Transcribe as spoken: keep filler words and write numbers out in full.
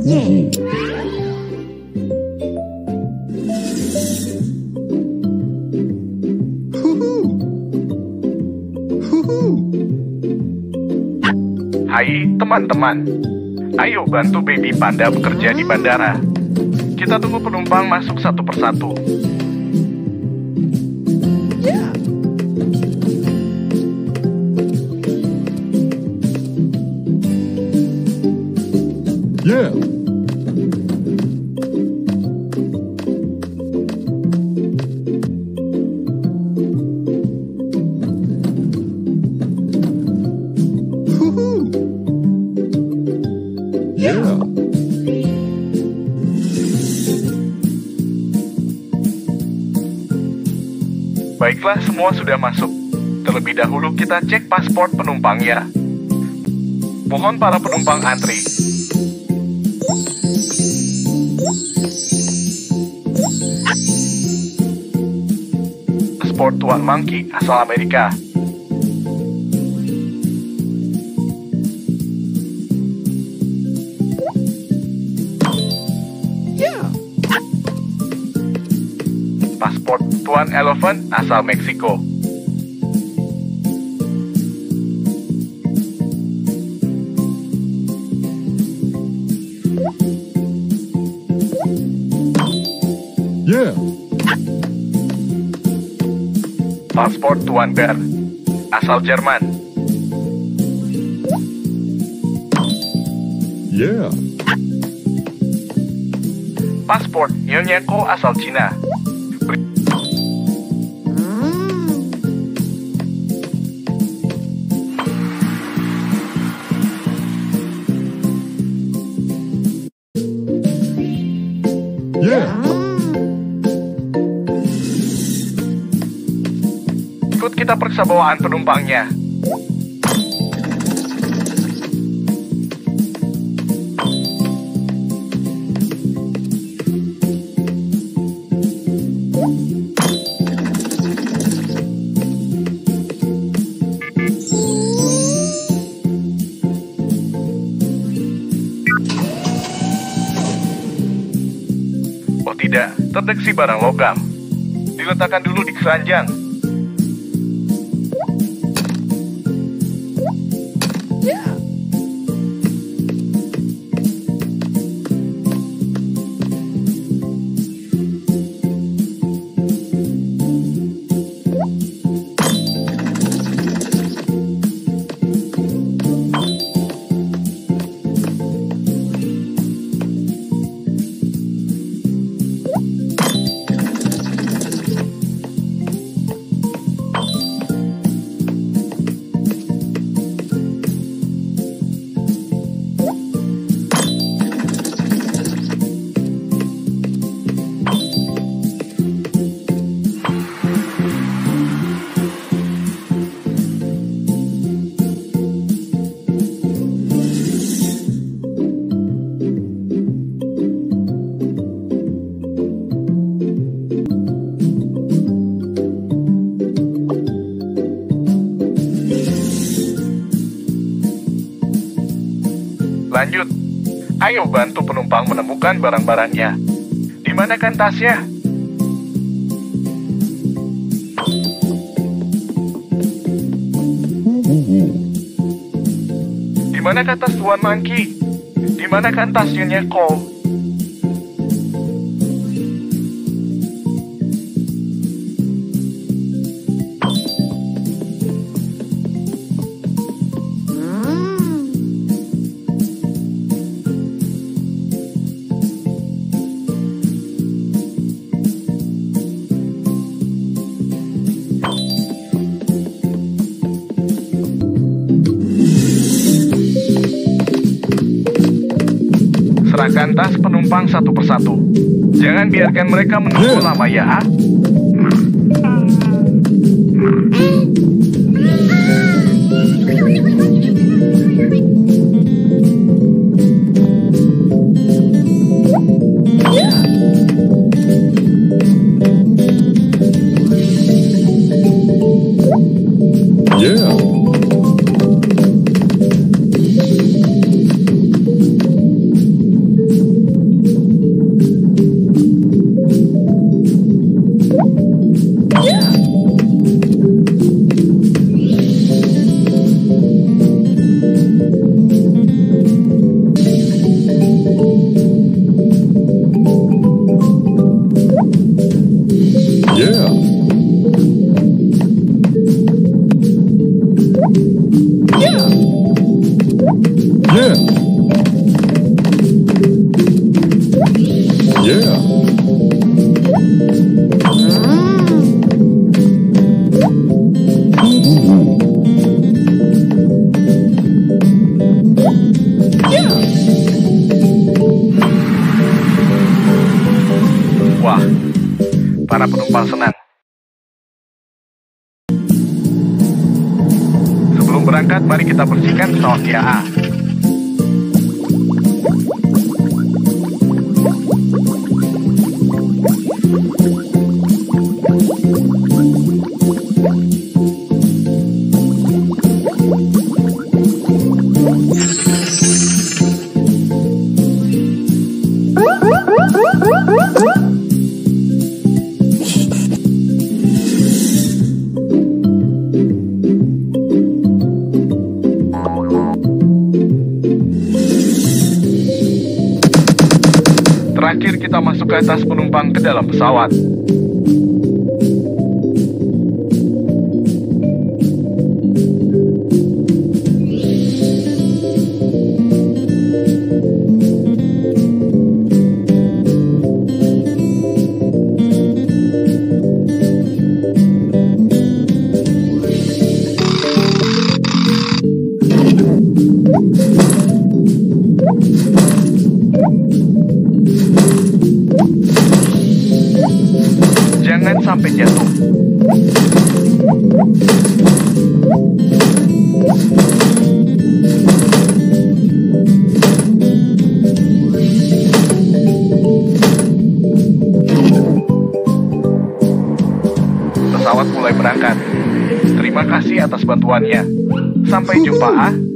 Yeay. Hai teman-teman, ayo bantu Baby Panda bekerja di bandara. Kita tunggu penumpang masuk satu persatu. Yeah. Yeah. Yeah. Baiklah, semua sudah masuk. Terlebih dahulu kita cek paspor penumpangnya. Mohon para penumpang antri. Paspor Tuan Monkey asal Amerika. Paspor Tuan Elephant asal Meksiko. Yeah. Paspor Tuan Bear asal Jerman. Yeah. Paspor Nyonya Ko asal Cina. Yeah. Ikut kita periksa bawaan penumpangnya. Oh tidak, terdeteksi barang logam. Diletakkan dulu di keranjang. Lanjut, ayo bantu penumpang menemukan barang-barangnya. Di mana kan tasnya? Di mana kan tas Tuan Monkey? Di mana kan tas Nyonya Ko? Serahkan tas penumpang satu persatu. Jangan biarkan mereka menunggu lama ya. Yeah. Wah, para penumpang senang. Sebelum berangkat, mari kita bersihkan pesawat Y A. Terakhir kita masuk ke atas penumpang ke dalam pesawat. Jangan sampai jatuh. Pesawat mulai berangkat. Terima kasih atas bantuannya. Sampai jumpa, ah.